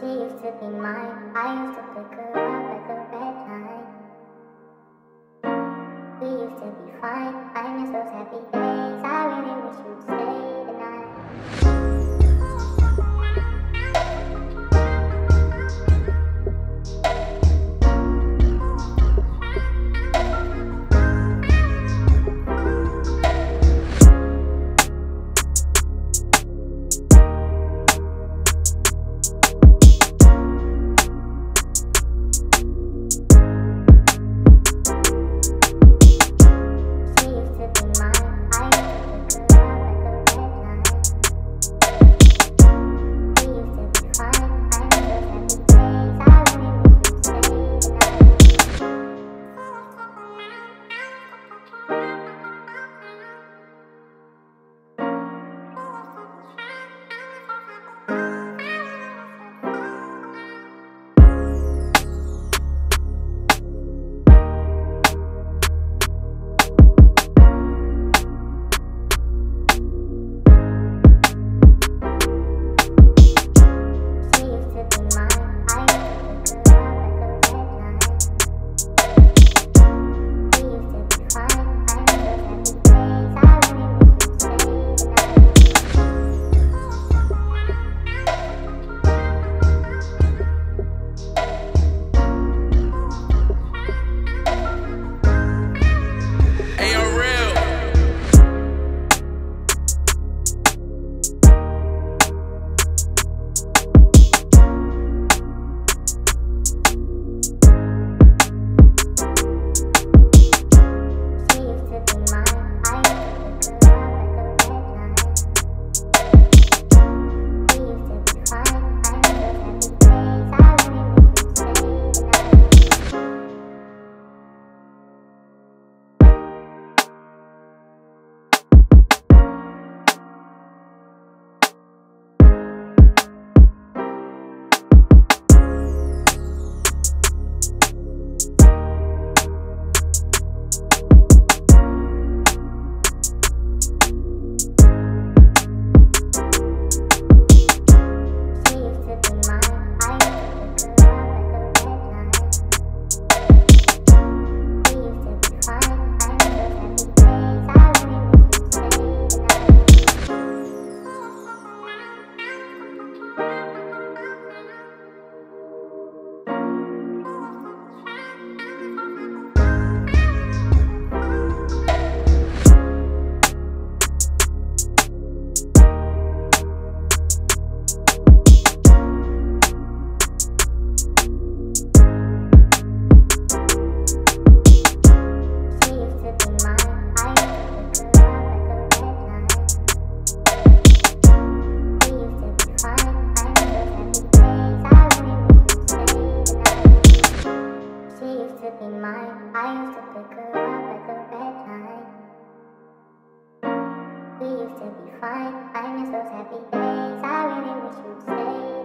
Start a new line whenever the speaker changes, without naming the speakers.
She used to be mine. I used to pick her up at the red light. We used to be fine. I miss those happy days. I really wish you'd stay tonight. I used to pick her up at the red light. We used to be fine. I miss those happy days. I really wish you'd stay.